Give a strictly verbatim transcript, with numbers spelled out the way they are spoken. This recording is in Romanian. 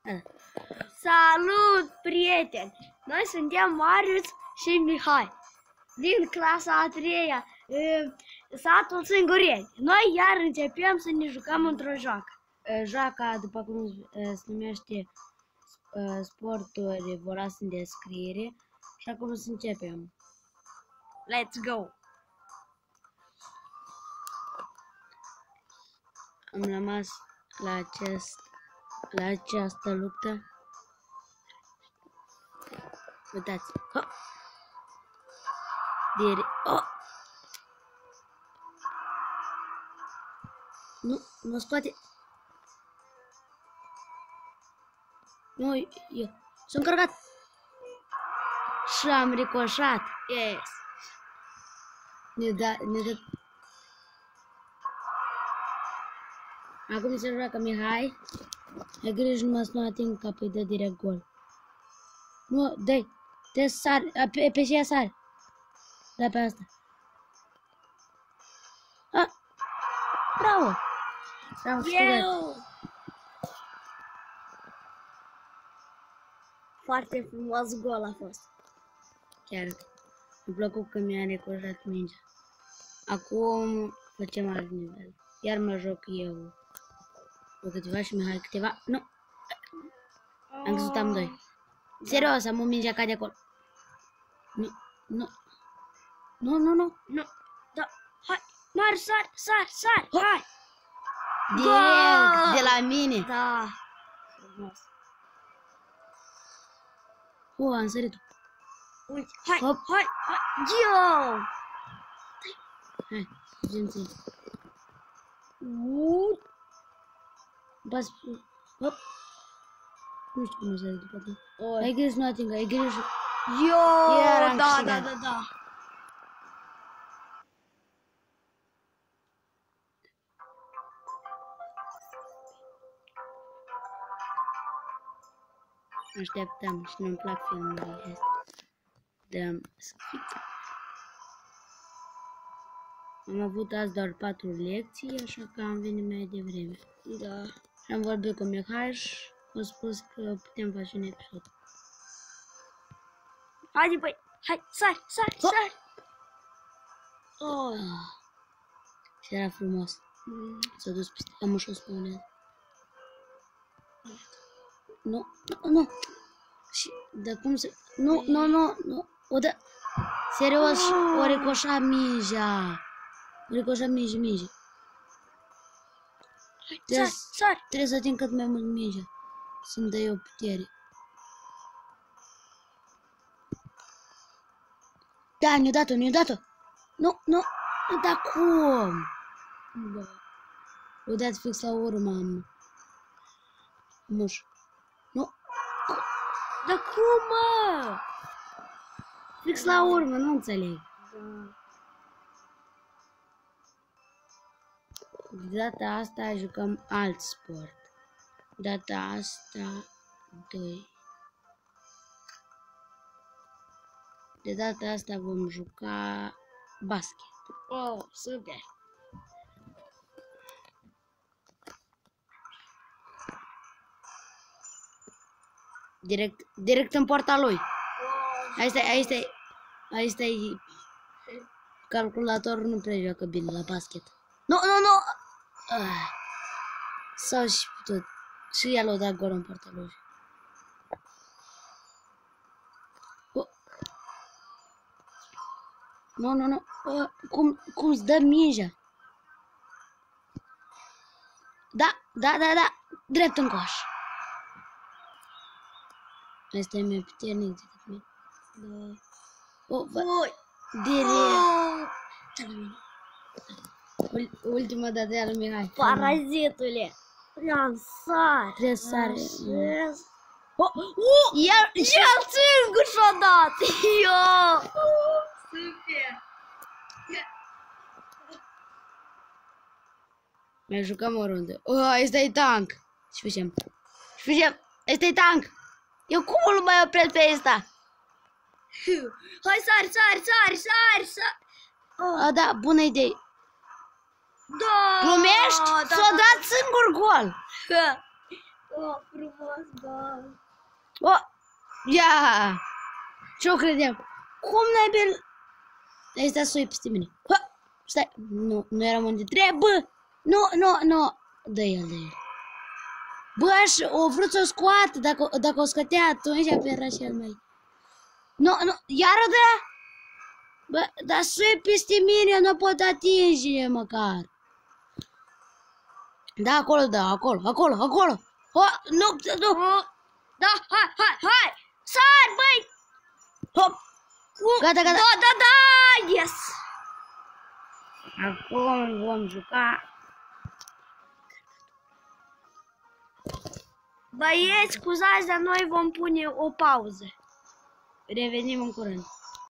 Salut, prieteni! Noi suntem Marius și Mihai, din clasa a treia, satul Singureni. Noi iar începem să ne jucăm într-o joacă. Joaca, după cum se numește, sporturi vorați în descriere. Și acum să începem. Let's go! Am rămas la, acest, la această luptă. Uitați! Oh! Dire... Oh! Nu, nu scoate. Nu, eu sunt încărcat. Și am ricoșat. Yes. Ne da, ne da. Acum se joacă Mihai. Ai grijă numai să nu ating ca pe dă direct gol. Nu, dai. Te sari, pe, pe și ea sari. Da, pe asta. Ah. Bravo. Bravo, Eu. Foarte frumos gol a fost. Chiar. Mi-a plăcut că mi-a recoșat mingea. Acum facem alt nivel. Iar mă joc eu cu câteva și Mihai câteva. Nu. Am căzut amândoi. Serios, am o mingea ca de acolo. Nu, nu. Nu, nu, nu. Nu. Da. Hai. Mari, sar, sar, sar. Hai. Direct de la mine. Da. Frumos. Oh, am sărit. Uite, hai, Hop. hai, hai. Yo. Hai, genții. Uh. Bas. Hop. Nu știu cum o să zic după tine. Oh. Ai grijă, nu atingă, ai grijă. Yo. Iar am Da, da, câștigat. da, da. Așteptăm și nu-mi plac filmurile astea. Dăm skip. Am avut azi doar patru lecții, așa că am venit mai devreme. Da. Și am vorbit cu Mihai și a spus că putem face un episod. Haide, băi. Hai, sari, sari, Hop. sari. Oh. Și era frumos. Mm. S-a dus peste... Am ușor spune. Nu, nu, nu. Și de cum se... Nu, nu, nu, nu. O dă... Serios, Oh. o ricoșa mingea. O ricoșa minge, minge. Hai, Trebuie, sari, sari. trebuie să ating cât mai mult mingea. Să-mi dă eu putere. Da, ne-a dat-o, ne-a dat-o. Nu, nu, nu, dar cum? Da. O dat fix la urmă, am... Muș. Nu, Dar cum, mă? fix la urmă, nu înțeleg. Da. De data asta jucăm alt sport. Data asta, doi. De data asta vom juca basket. Oh, super. Direct, direct în poarta lui. Aici stai, aici stai, aici stai. Calculatorul nu prea joacă bine la basket. Nu, nu, nu! Ah. Sau și putut. Și el o dat gol în poarta lui. Oh. Nu, nu, nu. Oh. Cum, cum îți dă mingea? Da, da, da, da. Drept în coș. Ăsta e mai puternic decât mine. Da. Oh, bă, Ui. direct. Oh. Ul- Ultima dată de lui Mihai. Parazitule. Am sar. Trebuie să sare. Așa. Oh, uh, iar, El singur și-a dat. Yo. Super. mai jucăm o rundă. Oh, ăsta e tank. Și facem. Și facem. Ăsta e tank. Eu cum îl mai opresc pe ăsta? Hai, sari, sari, sari, sari, sari. Oh. A, da, bună idee. Da. Glumești? Da, S-a da, dat singur gol. da. Oh, frumos, bă. Oh! Ia! Ce-o credeam? Cum n-ai bel... Ai stat să iei peste mine. Ha! Stai! Nu, nu eram unde trebuie! Nu, nu, nu! Dă el, dă el. Bă, aș, o vrut să o scoată, dacă, dacă o scătea atunci, era cel mai... Nu, nu, iară dă! Bă, dar sui peste mine, nu pot atinge măcar. Da, acolo, da, acolo, acolo, acolo. Oh, nu, nu. Oh. Da, hai, hai, hai! Sar, băi! Hop. Gata, gata. Da, da, da! Yes! Acum vom juca. Băieți, scuzați, dar noi vom pune o pauză. Revenim în curând.